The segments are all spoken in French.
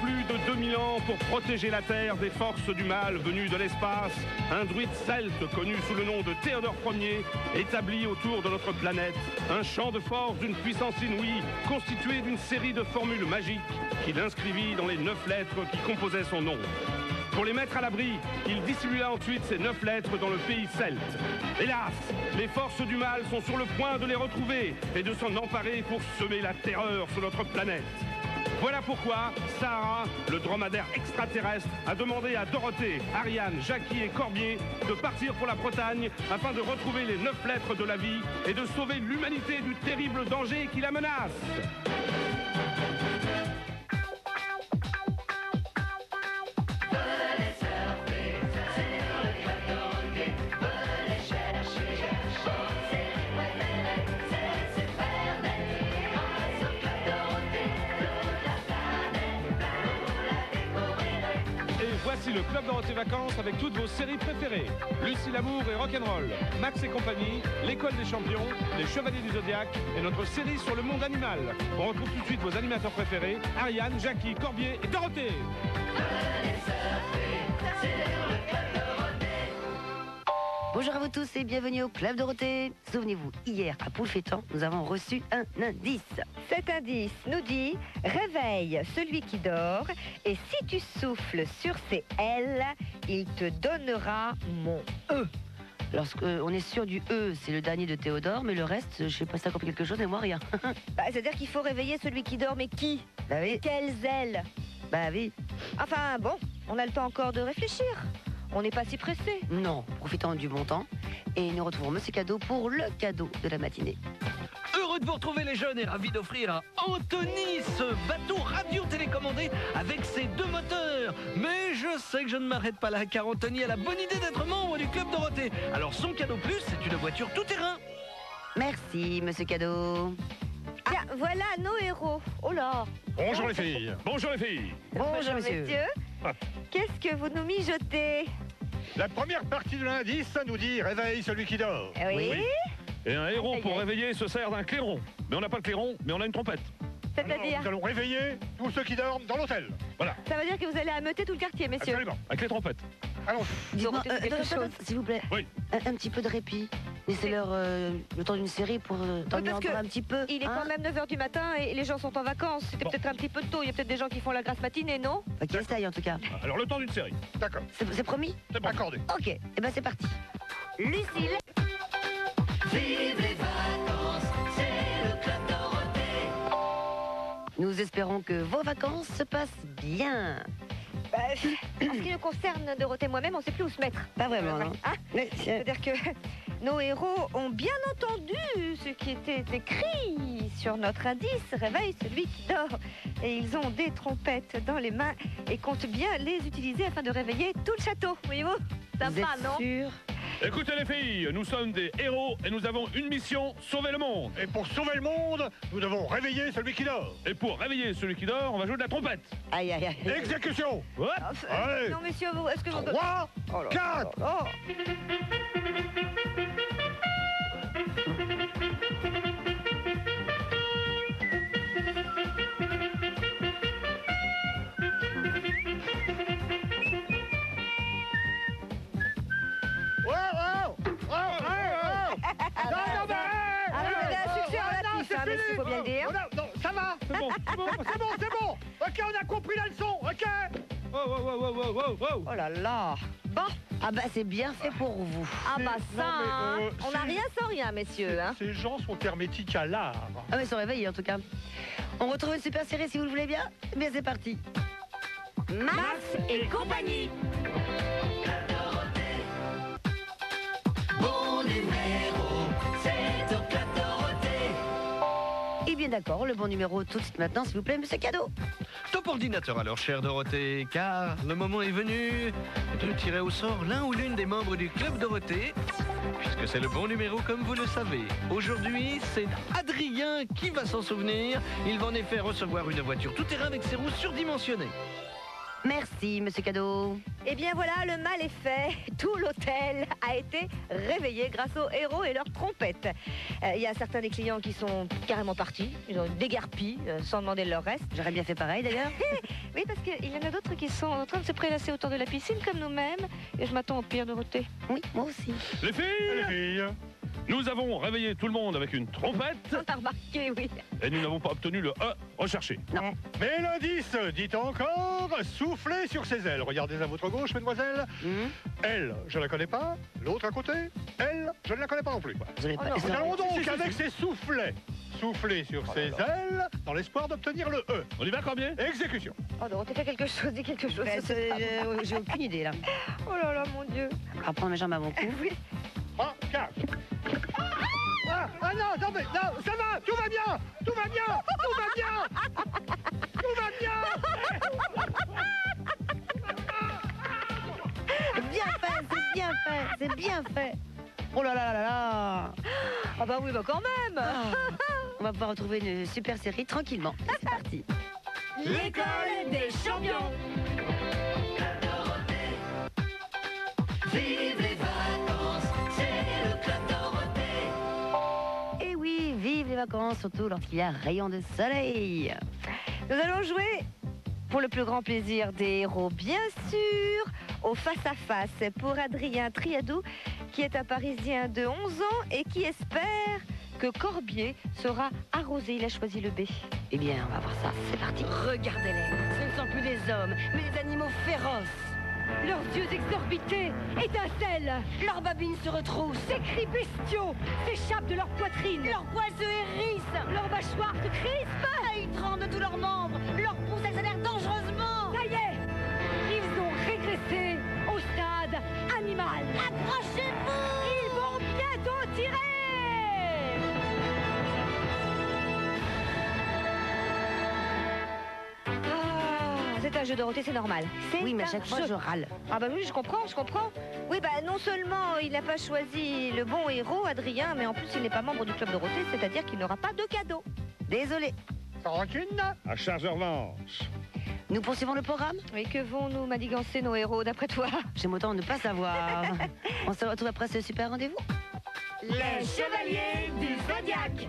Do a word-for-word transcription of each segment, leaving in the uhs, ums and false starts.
plus de deux mille ans pour protéger la Terre des forces du mal venues de l'espace, un druide celte connu sous le nom de Théodore Ier établit autour de notre planète un champ de force d'une puissance inouïe constitué d'une série de formules magiques qu'il inscrivit dans les neuf lettres qui composaient son nom. Pour les mettre à l'abri, il dissimula ensuite ces neuf lettres dans le pays celte. Hélas, les forces du mal sont sur le point de les retrouver et de s'en emparer pour semer la terreur sur notre planète. Voilà pourquoi Sarah, le dromadaire extraterrestre, a demandé à Dorothée, Ariane, Jackie et Corbier de partir pour la Bretagne afin de retrouver les neuf lettres de la vie et de sauver l'humanité du terrible danger qui la menace. Voici le Club Dorothée Vacances avec toutes vos séries préférées. Lucie Lamour et Rock'n'Roll, Max et compagnie, L'école des champions, Les chevaliers du Zodiaque et notre série sur le monde animal. On retrouve tout de suite vos animateurs préférés, Ariane, Jackie, Corbier et Dorothée. Bonjour à vous tous et bienvenue au Club Dorothée. Souvenez-vous, hier à Poulfétan, nous avons reçu un indice. Cet indice nous dit « Réveille celui qui dort et si tu souffles sur ses ailes, il te donnera mon E ». Lorsqu'on est sûr du E, c'est le dernier de Théodore, mais le reste, je sais pas si t'as compris quelque chose et moi rien. Bah, c'est-à-dire qu'il faut réveiller celui qui dort, mais qui? Bah oui. Quelles ailes? Bah oui. Enfin bon, on a le temps encore de réfléchir. On n'est pas si pressé. Non, profitons du bon temps. Et nous retrouvons Monsieur Cadeau pour le cadeau de la matinée. Heureux de vous retrouver les jeunes et ravi d'offrir à Anthony ce bateau radio-télécommandé avec ses deux moteurs. Mais je sais que je ne m'arrête pas là car Anthony a la bonne idée d'être membre du Club Dorothée. Alors son cadeau plus, c'est une voiture tout-terrain. Merci Monsieur Cadeau. Tiens, voilà nos héros. Oh là. Bonjour les filles. Bonjour les filles. Bonjour monsieur. Ah. Qu'est-ce que vous nous mijotez? La première partie de l'indice, ça nous dit « Réveille celui qui dort ». Oui, oui. Et un héros pour réveiller se sert d'un clairon. Mais on n'a pas le clairon, mais on a une trompette. C'est-à-dire? Nous allons réveiller tous ceux qui dorment dans l'hôtel. Voilà. Ça veut dire que vous allez ameuter tout le quartier, messieurs. Absolument. Avec les trompettes. Allons. Dites-moi, euh, quelque chose. s'il vous plaît, Oui. un, un petit peu de répit. Laissez-leur euh, le temps d'une série pour euh, dormir parce que encore un petit peu. Il est hein quand même neuf heures du matin et les gens sont en vacances. C'était Bon. peut-être un petit peu tôt. Il y a peut-être des gens qui font la grasse matinée, non? Bah, qui essaye en tout cas. Alors le temps d'une série. D'accord. C'est c'est promis? C'est bon. Accordé. Ok, et ben c'est parti. Lucille. Vive les vacances, c'est le Club Dorothée. Nous espérons que vos vacances se passent bien. Bah, en ce qui nous concerne, Dorothée et moi-même, on ne sait plus où se mettre. Pas vraiment, non. Hein? Mais, euh, C'est-à-dire que nos héros ont bien entendu ce qui était écrit sur notre indice, réveille celui qui dort. Et ils ont des trompettes dans les mains et comptent bien les utiliser afin de réveiller tout le château. Voyez-vous? vous Sympa, êtes non? sûr? Écoutez les filles, nous sommes des héros et nous avons une mission, sauver le monde. Et pour sauver le monde, nous devons réveiller celui qui dort. Et pour réveiller celui qui dort, on va jouer de la trompette. Aïe, aïe, aïe. Exécution. What? Enfin, Allez. non, messieurs, vous, est-ce que vous... Trois, Oh là là quatre. là là. Oh, oh, oh, oh, oh. Ah, Non, non, mais, ah, vous avez un succès oh, non, relatif, c'est hein, mais fini. il faut bien le dire. Oh, non, non, ça va. C'est bon, c'est bon. C'est bon, c'est bon. Ok, on a compris la leçon. Ok. Wow, wow, wow, wow, wow, wow, wow. Oh là là. Bon, Ah bah c'est bien fait pour vous. ah bah C'est- ça, non, mais, hein. euh, On n'a c'est- rien sans rien, messieurs. Hein. Ces gens sont hermétiques à l'art. Ah mais ils sont réveillés en tout cas. On retrouve une super série si vous le voulez bien. Eh bien c'est parti. Max et compagnie. Bon numéro, c'est au Club Dorothée. Eh bien d'accord, le bon numéro tout de suite maintenant s'il vous plaît, monsieur Cadeau. Top ordinateur alors, chère Dorothée, car le moment est venu de tirer au sort l'un ou l'une des membres du Club Dorothée, puisque c'est le bon numéro comme vous le savez. Aujourd'hui, c'est Adrien qui va s'en souvenir. Il va en effet recevoir une voiture tout-terrain avec ses roues surdimensionnées. Merci, monsieur Cadeau. Eh bien voilà, le mal est fait. Tout l'hôtel a été réveillé grâce aux héros et leurs trompettes. Euh, Il y a certains des clients qui sont carrément partis. Ils ont déguerpi euh, sans demander leur reste. J'aurais bien fait pareil d'ailleurs. Oui, parce qu'il y en a d'autres qui sont en train de se prélasser autour de la piscine comme nous-mêmes. Et je m'attends au pire, Dorothée. Oui, moi aussi. Les filles, Les filles. nous avons réveillé tout le monde avec une trompette T'as remarqué, oui. et nous n'avons pas obtenu le E recherché. Mais l'indice, dites encore, soufflez sur ses ailes. Regardez à votre gauche, mesdemoiselles. Hum, Elle, je la connais pas. L'autre à côté, elle, je ne la connais pas non plus. vous avez Oh pas... non, ça- Nous allons Si, si, donc si, avec si. ses soufflets souffler sur ses ailes dans l'espoir d'obtenir le E. On y va combien? Exécution. Oh, Dorothée, fais quelque chose, dis quelque chose. Ben, c'est c'est- pas moi. euh, J'ai aucune idée là. Oh là là, mon Dieu. Je vais prendre mes jambes à mon cou. Oui. Ah, quatre. Ah, ah non, non, mais non, ça va, tout va bien, tout va bien, tout va bien, tout va bien. Bien fait, c'est bien fait, c'est bien fait. Oh là là là là. Ah bah oui, bah quand même. Ah. On va pouvoir retrouver une super série tranquillement. Et c'est parti. L'école des champions. Vive les vacances, c'est le Club Dorothée. Et oui, vive les vacances, surtout lorsqu'il y a rayon de soleil. Nous allons jouer pour le plus grand plaisir des héros, bien sûr, au face-à-face pour Adrien Triadou, qui est un Parisien de onze ans et qui espère que Corbier sera arrosé. Il a choisi le B. Eh bien, on va voir ça, c'est parti. Regardez-les, ce ne sont plus des hommes, mais des animaux féroces. Leurs yeux exorbités étincellent, Leurs babines se retroussent, ces cris bestiaux s'échappent de leur poitrine, leurs poils se hérissent, leurs mâchoires se crispent. ils tremblent de tous leurs membres, leurs pouces accélèrent dangereusement. Ça y est, ils ont régressé au stade animal. Accrochez-vous! Ils vont bientôt tirer. Ah, c'est un jeu Dorothée, c'est normal. C'est Oui, mais à un chaque fois, jeu. je râle. Ah bah oui, je comprends, je comprends. Oui, bah non seulement il n'a pas choisi le bon héros, Adrien, mais en plus il n'est pas membre du Club Dorothée, c'est-à-dire qu'il n'aura pas de cadeau. Désolé. Sans rancune. À charge de revanche. Nous poursuivons le programme? Oui, que vont nous manigancer nos héros, d'après toi? J'aime autant ne pas savoir. On se retrouve après ce super rendez-vous. Les chevaliers du Zodiac.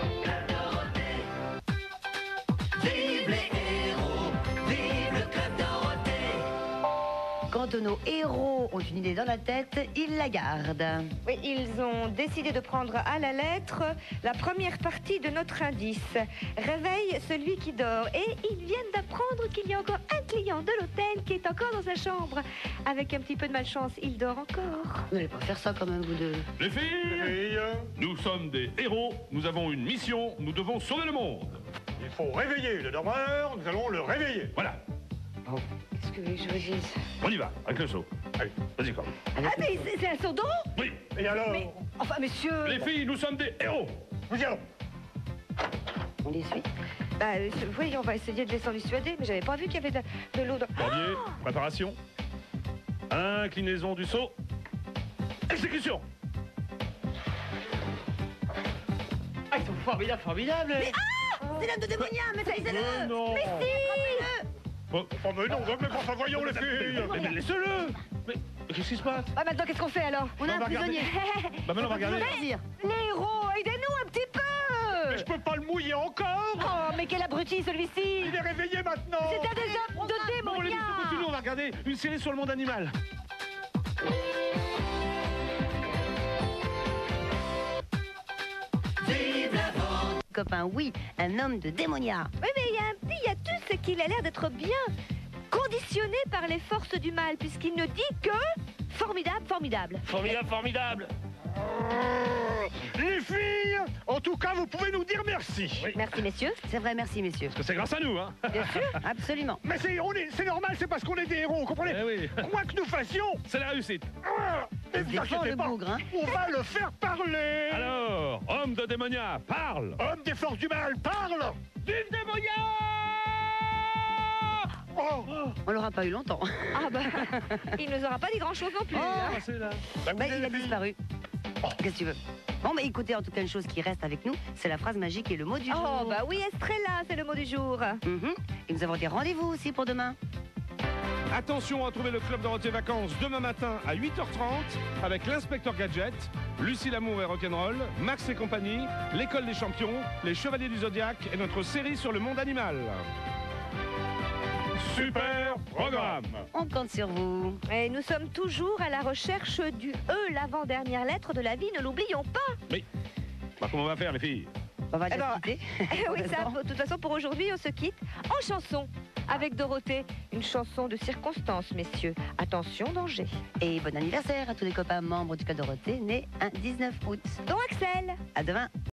Vive les héros, vive le Club Dorothée. Quand nos héros ont une idée dans la tête, ils la gardent. Oui, ils ont décidé de prendre à la lettre la première partie de notre indice. Réveille celui qui dort. Et ils viennent d'apprendre qu'il y a encore un client de l'hôtel qui est encore dans sa chambre. Avec un petit peu de malchance, il dort encore. Vous n'allez pas faire ça quand même, vous deux. Les filles, Filles, nous sommes des héros, nous avons une mission, nous devons sauver le monde. il faut réveiller le dormeur, nous allons le réveiller. Voilà, Qu'est-ce que je vous dise? on y va, avec le saut. Allez, vas-y, Corbe. Ah, mais c'est- c'est un sourd d'eau? Oui, Et alors, Mais, enfin, monsieur... les filles, nous sommes des héros. nous y allons. On les suit. Bah, euh, oui, on va essayer de les s'en dissuader, mais j'avais pas vu qu'il y avait de, de l'eau dans... Corbier, Ah préparation. Inclinaison du saut. Exécution. Ah, ils sont formidables, formidables. C'est l'homme de démonia, mais Oh le non. Mais si Oh, Oh mais non, mais enfin, voyons les filles. mais, mais laissez-le. Mais mais qu'est-ce qui se passe? Ah, maintenant, qu'est-ce qu'on fait, alors? On a On un va regarder. prisonnier. Bah maintenant, on va regarder. Choisir. Les héros, aidez-nous un petit peu! Mais je peux pas le mouiller encore. Oh, mais quel abruti, celui-ci! Il est réveillé maintenant. C'est un des hommes de Bon, les filles, démonia! continue, on va regarder une série sur le monde animal. Vive la vente. Copain, oui, un homme de démonia. Oui, mais il y a un petit hiatus qu'il a l'air d'être bien conditionné par les forces du mal, puisqu'il ne dit que formidable, formidable. Formidable, formidable. Les filles, en tout cas, vous pouvez nous dire merci. Merci, messieurs. C'est vrai, merci, messieurs. Parce que c'est grâce à nous, hein. Bien sûr. Absolument. Mais c'est on est- c'est normal, c'est parce qu'on est des héros, vous comprenez? Eh oui. Quoi que nous fassions, C'est la réussite. ah, ne Se vous défend inquiétez le pas, bougre, hein. on va le faire parler. Alors, homme de démonia, parle. Homme des forces du mal, parle. Vive démonia. Oh, On l'aura pas eu longtemps. Ah bah, il nous aura pas dit grand-chose non plus. Oh. hein. Ah, c'est là. bah, vous Bah, avez il a les filles. disparu. Qu'est-ce que tu veux? Bon, mais écoutez, en tout cas, une chose qui reste avec nous, c'est la phrase magique et le mot du jour. Oh bah oui, Estrella, c'est le mot du jour. Mhm. Et nous avons des rendez-vous aussi pour demain. Attention à retrouver le Club Dorothée Vacances demain matin à huit heures trente avec l'inspecteur Gadget, Lucie Lamour et Rock'n'Roll, Max et compagnie, l'école des champions, les chevaliers du Zodiaque et notre série sur le monde animal. Super programme. On compte sur vous. Et nous sommes toujours à la recherche du E, l'avant-dernière lettre de la vie, ne l'oublions pas. Oui. Bah, comment on va faire, les filles? On va Eh déjà ben, se quitter. Oui, ça, de toute façon, pour aujourd'hui, on se quitte en chanson avec Dorothée. Une chanson de circonstance, messieurs. Attention, danger. Et bon anniversaire à tous les copains membres du Club Dorothée nés un dix-neuf août. Don Axel. À demain.